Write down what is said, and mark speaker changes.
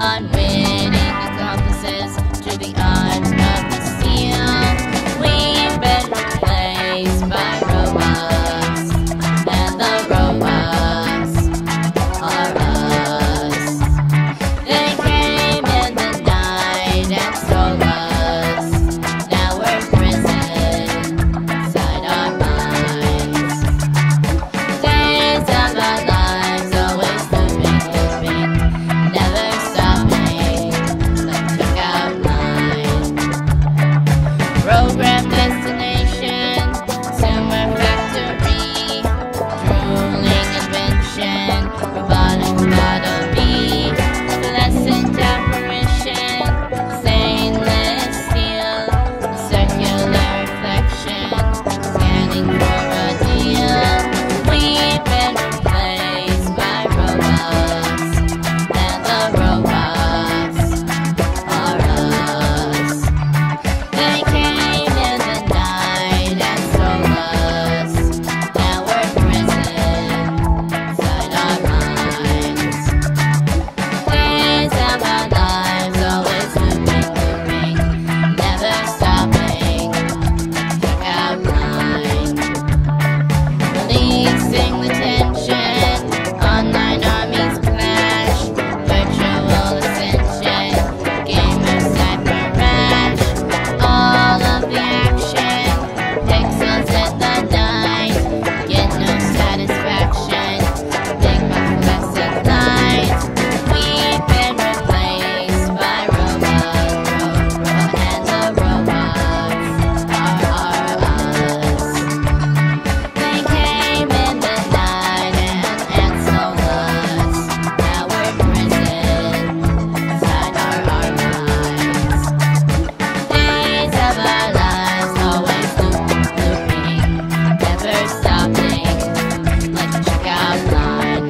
Speaker 1: Unwitting accomplices to the art of the steal. We've been replaced by robots, and the robots are us. They came in the night and stole us. Now we're in prison inside our minds. Days of our lives always looping, never stopping, like checkout line. Program destination, consumer factory, drooling invention, robotic lobotomy, fluorescent apparition, stainless steel, circular reflection, scanning for a deal. We've been replaced by robots, and the robots are us. They came in the night and stole us. Now we're in prison inside our minds. Days of our lives always looping, never stopping, checkout line. Releasing the tension, online armies clash, virtual ascension, gamers cyber rash. All of the action, pixels in the night, get no satisfaction, think by fluorescent light. We've been replaced by robots, and the robots are us. They came in the night and stole us. Now we're in prison inside our minds. Days of our lives always looping, never stopping, like a checkout line.